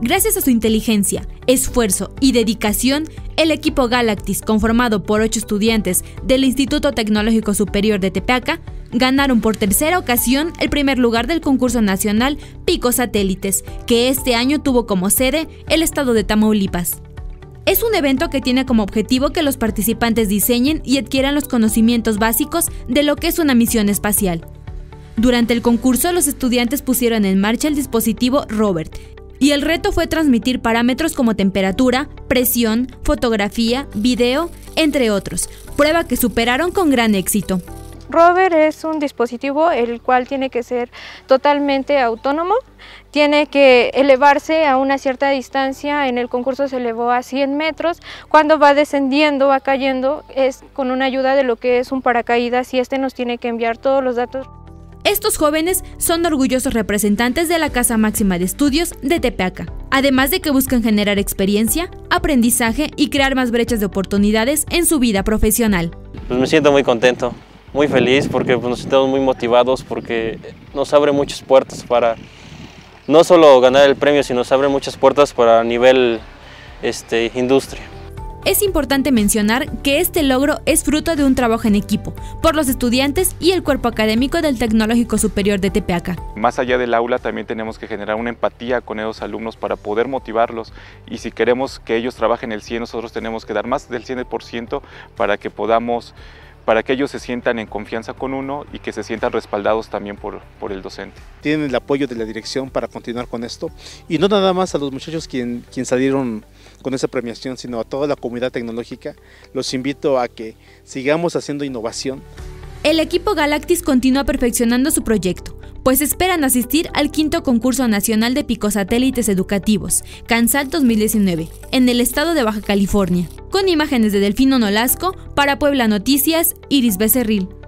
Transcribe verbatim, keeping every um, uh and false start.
Gracias a su inteligencia, esfuerzo y dedicación, el equipo Galactis, conformado por ocho estudiantes del Instituto Tecnológico Superior de Tepeaca, ganaron por tercera ocasión el primer lugar del concurso nacional Pico Satélites, que este año tuvo como sede el estado de Tamaulipas. Es un evento que tiene como objetivo que los participantes diseñen y adquieran los conocimientos básicos de lo que es una misión espacial. Durante el concurso, los estudiantes pusieron en marcha el dispositivo Robert, y el reto fue transmitir parámetros como temperatura, presión, fotografía, video, entre otros, prueba que superaron con gran éxito. Rover es un dispositivo el cual tiene que ser totalmente autónomo, tiene que elevarse a una cierta distancia. En el concurso se elevó a cien metros, cuando va descendiendo, va cayendo, es con una ayuda de lo que es un paracaídas y este nos tiene que enviar todos los datos. Estos jóvenes son orgullosos representantes de la Casa Máxima de Estudios de Tepeaca, además de que buscan generar experiencia, aprendizaje y crear más brechas de oportunidades en su vida profesional. Pues me siento muy contento, muy feliz porque pues, nos sentimos muy motivados porque nos abre muchas puertas para no solo ganar el premio, sino nos abre muchas puertas para nivel este, industria. Es importante mencionar que este logro es fruto de un trabajo en equipo por los estudiantes y el cuerpo académico del Tecnológico Superior de Tepeaca. Más allá del aula también tenemos que generar una empatía con esos alumnos para poder motivarlos, y si queremos que ellos trabajen el cien, nosotros tenemos que dar más del cien por ciento para que podamos, para que ellos se sientan en confianza con uno y que se sientan respaldados también por, por el docente. Tienen el apoyo de la dirección para continuar con esto, y no nada más a los muchachos quien, quien salieron con esa premiación, sino a toda la comunidad tecnológica. Los invito a que sigamos haciendo innovación. El equipo Galactis continúa perfeccionando su proyecto, pues esperan asistir al quinto concurso nacional de picosatélites educativos, CANSAT dos mil diecinueve, en el estado de Baja California. Con imágenes de Delfino Nolasco, para Puebla Noticias, Iris Becerril.